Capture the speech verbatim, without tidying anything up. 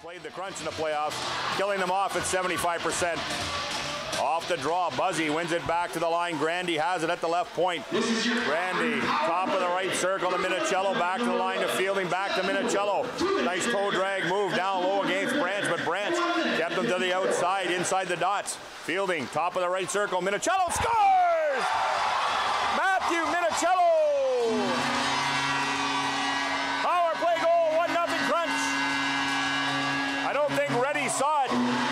played the crunch in the playoffs, killing them off at seventy-five percent. Off the draw, Buzzy wins it back to the line. Grandy has it at the left point. Grandy, top of the right circle to Minichiello, back to the line to Fielding, back to Minichiello. Nice toe drag move down low against Branch, but Branch kept him to the outside, inside the dots. Fielding, top of the right circle, Minichiello scores! Matthew Minichiello! Power play goal, one nothing Crunch. I don't think Reddy saw it.